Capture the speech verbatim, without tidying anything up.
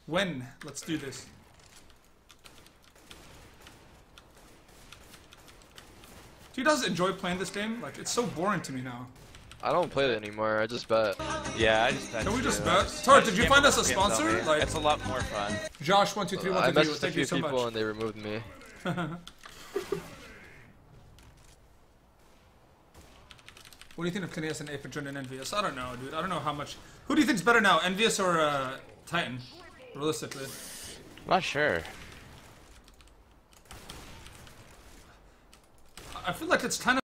When? Let's do this. Do you guys enjoy playing this game? Like, it's so boring to me now. I don't play it anymore. I just bet. Yeah, I just bet. Can we just too. bet? Just- Tarik, I did just you gamble find us a with games sponsor? only. Like- It's a lot more fun. Josh, one two three one I two three. messaged a Thank few you so people much. and they removed me. What do you think of Kineas and Aphid and Envious? I don't know, dude. I don't know how much. Who do you think's better now, Envious or uh, Titan? Realistically. I'm not sure. I feel like it's kind of